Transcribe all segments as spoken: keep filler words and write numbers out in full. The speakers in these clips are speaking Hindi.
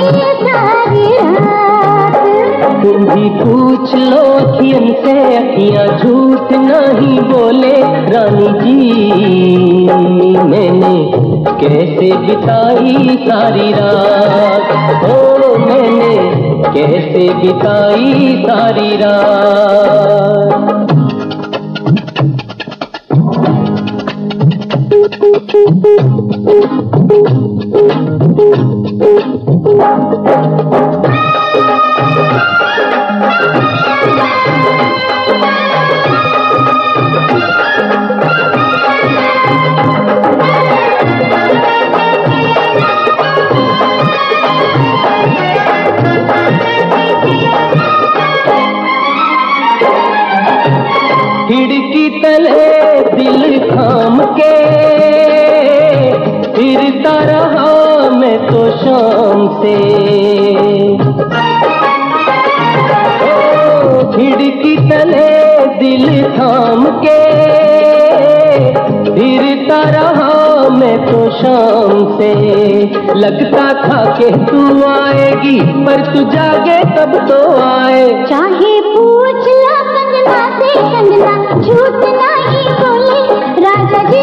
सारी रात। तुम भी पूछ लो अखियन से, अखियां झूठ नहीं बोले रानी जी। मैंने कैसे बिताई सारी रात, ओ मैंने कैसे बिताई सारी रात। खिड़की तले दिल थाम के फिरता रहा मैं तो शाम से। ओ खिड़की तले दिल थाम के फिरता रहा मैं तो शाम से। लगता था कि तू आएगी पर तू जागे तब तो आए। चाहे पूछ ला कंगना से कंगना, झूठ नहीं बोले राजा जी।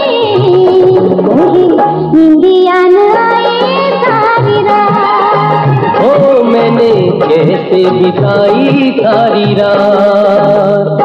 निंदिया न आए सारी रात। ओ मैंने कैसे बिताई सारी रात।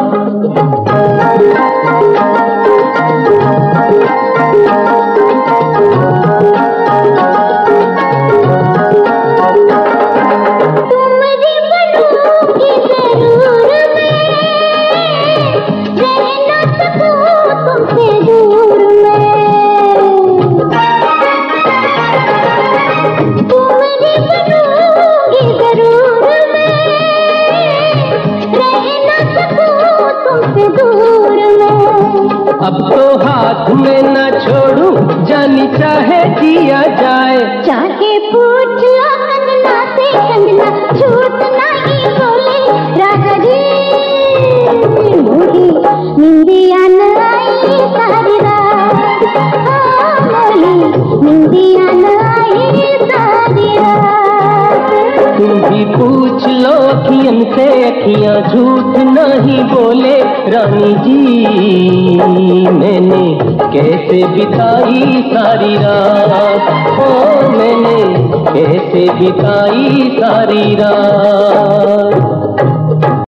अब तो हाथ में न छोड़ू, जानी चाहे जिया जाए। चाहे पूछ लो कंगना से कंगना, झूठ नहीं बोले राजा जी। मोही निंदिया न आई सारी रात, मोही निंदिया न आई सारी रात। तुम भी पूछ लो अखियन से, अखियां झूठ नहीं बोले रानी जी। मैंने कैसे बिताई सारी रात, ओ मैंने कैसे बिताई सारी रात।